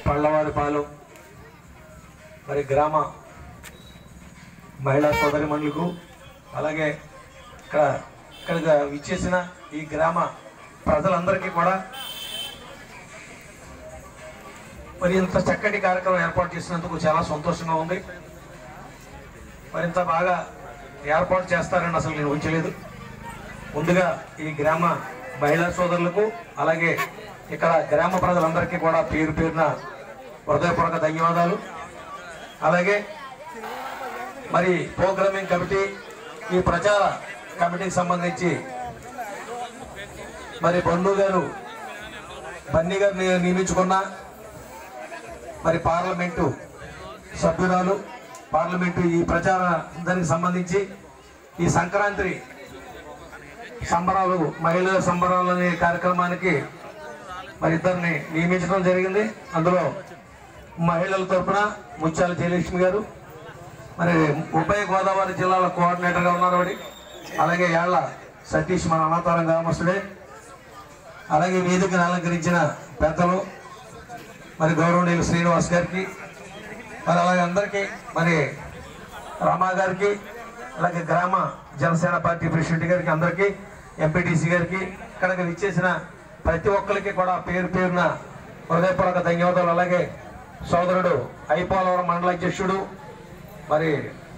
పళ్ళవారిపాలెం మరి గ్రామ మహిళా సోదరిమణులకు అలాగే ఇక్కడ విచ్చేసిన ఈ గ్రామ ప్రజలందరికీ కూడా మరి ఇంత చక్కటి కార్యక్రమం ఏర్పాటు చేసినందుకు చాలా సంతోషంగా ఉంది. మరి ఇంత బాగా ఏర్పాటు చేస్తారని అసలు నేను ఊహించలేదు. ముందుగా ఈ గ్రామ మహిళా సోదరులకు అలాగే ఇక్కడ గ్రామ ప్రజలందరికీ కూడా పేరు పేరున హృదయపూర్వక ధన్యవాదాలు. అలాగే మరి ప్రోగ్రామింగ్ కమిటీ ఈ ప్రచార కమిటీకి సంబంధించి మరి బన్ను గారు బన్నీ గారు నియమించుకున్న మరి పార్లమెంటు సభ్యురాలు పార్లమెంటు ఈ ప్రచార దానికి సంబంధించి ఈ సంక్రాంతి సంబరాలు మహిళల సంబరాలు అనే కార్యక్రమానికి మరి ఇద్దరిని నియమించడం జరిగింది. అందులో మహిళల తరఫున ముత్యాల జయలక్ష్మి గారు మరి ఉభయ గోదావరి జిల్లాల కోఆర్డినేటర్గా ఉన్నారు. అలాగే యాళ్ల సతీష్ మన అనాథారం గ్రామస్తుడే. అలాగే వేదికను అలంకరించిన పెద్దలు మరి గౌరవనీయులు శ్రీనివాస్ గారికి మరి అలాగే అందరికీ మరి రామా గారికి అలాగే గ్రామ జనసేన పార్టీ ప్రెసిడెంట్ గారికి అందరికీ ఎంపీటీసీ గారికి ఇక్కడికి విచ్చేసిన ప్రతి ఒక్కరికి కూడా పేరు పేరున హృదయపూర్వక ధన్యవాదాలు. అలాగే సోదరుడు ఐపోలవరం మండల అధ్యక్షుడు మరి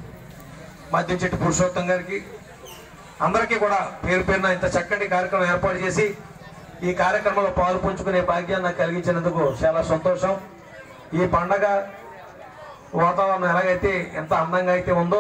మధ్య చెట్టు పురుషోత్తం గారికి అందరికీ కూడా పేరు పేరున ఇంత చక్కటి కార్యక్రమం ఏర్పాటు చేసి ఈ కార్యక్రమంలో పాలు పంచుకునే భాగ్యాన్ని నాకు కలిగించినందుకు చాలా సంతోషం. ఈ పండగ వాతావరణం ఎలాగైతే ఎంత అందంగా అయితే ఉందో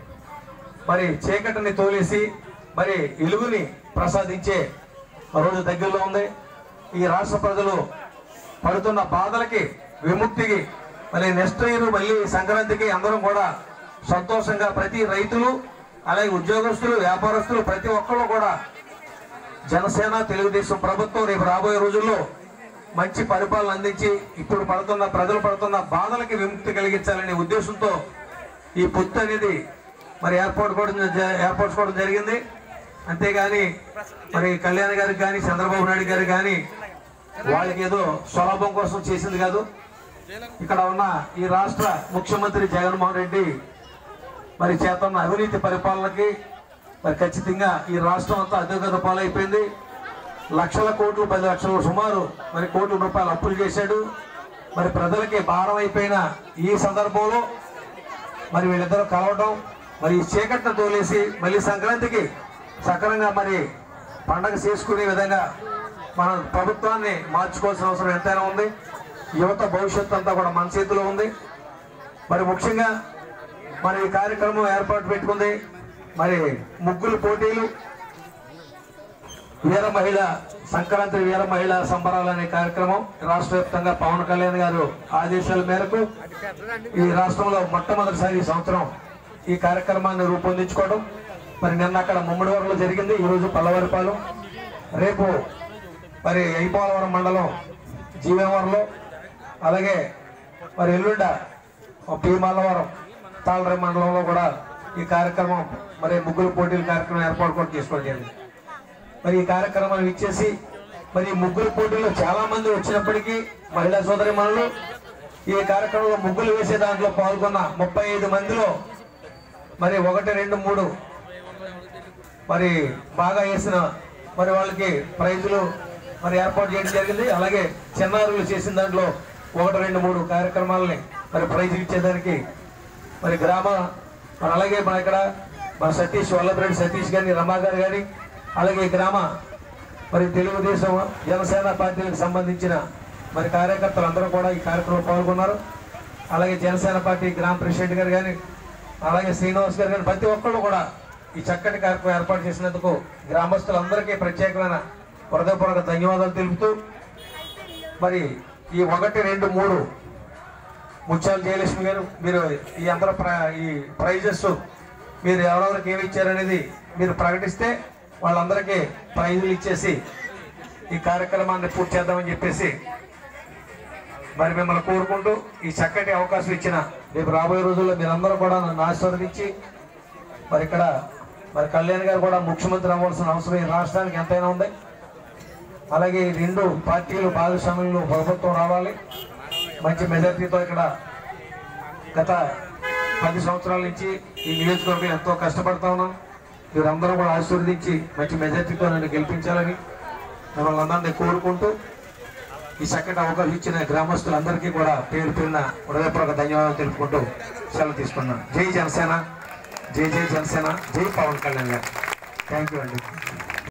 మరి చీకటిని తోలేసి మరి వెలుగుని ప్రసాదించే రోజు దగ్గరలో ఉంది. ఈ రాష్ట్ర ప్రజలు పడుతున్న బాధలకి విముక్తికి మళ్ళీ నెక్స్ట్ ఇయర్ మళ్ళీ సంక్రాంతికి అందరం కూడా సంతోషంగా ప్రతి రైతులు అలాగే ఉద్యోగస్తులు వ్యాపారస్తులు ప్రతి ఒక్కళ్ళు కూడా జనసేన తెలుగుదేశం ప్రభుత్వం రేపు రాబోయే రోజుల్లో మంచి పరిపాలన అందించి ఇప్పుడు ప్రజలు పడుతున్న బాధలకి విముక్తి కలిగించాలనే ఉద్దేశంతో ఈ పొత్తు అనేది మరి ఏర్పరచుకోవడం జరిగింది. అంతేగాని మరి కళ్యాణ్ గారికి కానీ చంద్రబాబు నాయుడు గారికి కానీ వాళ్ళకి ఏదో స్వలాభం కోసం చేసింది కాదు. ఇక్కడ ఉన్న ఈ రాష్ట్ర ముఖ్యమంత్రి జగన్మోహన్ రెడ్డి మరి చేతన్న అవినీతి పరిపాలనకి మరి ఖచ్చితంగా ఈ రాష్ట్రం అంతా అధోగతి పాలైపోయింది. లక్షల కోట్లు 10 లక్షల సుమారు మరి కోట్ల రూపాయలు అప్పులు చేశాడు. మరి ప్రజలకి భారం అయిపోయిన ఈ సందర్భంలో మరి వీళ్ళిద్దరూ కలవడం మరి ఈ చీకట్ను తోలేసి మళ్ళీ సంక్రాంతికి సక్రమంగా మరి పండగ చేసుకునే విధంగా మన ప్రభుత్వాన్ని మార్చుకోవాల్సిన అవసరం ఎంతైనా ఉంది. యువత భవిష్యత్తు అంతా కూడా మన చేతిలో ఉంది. మరి ముఖ్యంగా మరి ఈ కార్యక్రమం ఏర్పాటు పెట్టుకుంది మరి ముగ్గులు పోటీలు వీర మహిళ సంక్రాంతి వీర మహిళ సంబరాలు అనే కార్యక్రమం రాష్ట్ర వ్యాప్తంగా పవన్ కళ్యాణ్ గారు ఆదేశాల మేరకు ఈ రాష్ట్రంలో మొట్టమొదటిసారి ఈ సంవత్సరం ఈ కార్యక్రమాన్ని రూపొందించుకోవడం మరి నిన్న అక్కడ ముమ్మడివరంలో జరిగింది. ఈరోజు పల్లవారిపాలెం, రేపు మరి ఐపోలవరం మండలం జీవేవరంలో అలాగే మరి ఎల్లుండ భీమల్లవరం తాళరేం మండలంలో కూడా ఈ కార్యక్రమం మరి ముగ్గురు పోటీల కార్యక్రమం ఏర్పాటు కూడా చేసుకోవడం జరిగింది. మరి ఈ కార్యక్రమాన్ని ఇచ్చేసి మరి ముగ్గురు పోటీల్లో చాలా మంది వచ్చినప్పటికీ మహిళా సోదరిమణులు ఈ కార్యక్రమంలో ముగ్గులు వేసే దాంట్లో పాల్గొన్న 35 మందిలో మరి 1, 2, 3 మరి బాగా వేసిన మరి వాళ్ళకి ప్రైజులు మరి ఏర్పాటు చేయడం జరిగింది. అలాగే చిన్నారులు చేసిన దాంట్లో 1, 2, 3 కార్యక్రమాలని మరి ప్రైజులు ఇచ్చేదానికి మరి గ్రామ మరి అలాగే మన ఇక్కడ మన సతీష్ వల్లభరెడ్డి సతీష్ గారిని రమా గారు కానీ అలాగే గ్రామ మరి తెలుగుదేశం జనసేన పార్టీలకు సంబంధించిన మరి కార్యకర్తలు అందరూ కూడా ఈ కార్యక్రమంలో పాల్గొన్నారు. అలాగే జనసేన పార్టీ గ్రామ ప్రెసిడెంట్ గారు కానీ అలాగే శ్రీనివాస్ గారు కానీ ప్రతి ఒక్కళ్ళు కూడా ఈ చక్కటి కార్యక్రమం ఏర్పాటు చేసినందుకు గ్రామస్తులందరికీ ప్రత్యేకమైన హృదయపూర్వక ధన్యవాదాలు తెలుపుతూ మరి ఈ 1, 2, 3 ముత్యాల జయలక్ష్మి గారు మీరు ఈ అందరూ ఈ ప్రైజెస్ మీరు ఎవరెవరికి ఏమి ఇచ్చారనేది మీరు ప్రకటిస్తే వాళ్ళందరికీ ప్రైజులు ఇచ్చేసి ఈ కార్యక్రమాన్ని పూర్తి చేద్దామని చెప్పేసి మరి మిమ్మల్ని కోరుకుంటూ ఈ చక్కటి అవకాశం ఇచ్చిన రేపు రాబోయే రోజుల్లో మీరందరూ కూడా నన్ను ఆశీర్వదించి మరి ఇక్కడ మరి కళ్యాణ్ గారు కూడా ముఖ్యమంత్రి అవ్వాల్సిన అవసరం ఈ రాష్ట్రానికి ఎంతైనా ఉంది. అలాగే ఈ 2 పార్టీలు భాగస్వామ్యంలో ప్రభుత్వం రావాలి. మంచి మెజార్టీతో ఇక్కడ గత 10 సంవత్సరాల నుంచి ఈ నియోజకవర్గం ఎంతో కష్టపడతా ఉన్నాం. మీరందరూ కూడా ఆశీర్వదించి మంచి మెజార్టీతో నన్ను గెలిపించాలని మిమ్మల్ని అందరినీ కోరుకుంటూ ఈ చక్కటి అవకాశం ఇచ్చిన గ్రామస్తులందరికీ కూడా పేరు పేరున హృదయపూర్వక ధన్యవాదాలు తెలుపుకుంటూ సెలవు తీసుకున్నాను. జై జనసేన, జై జై జనసేన, జై పవన్ కళ్యాణ్ గారు. థ్యాంక్ యూ అండి.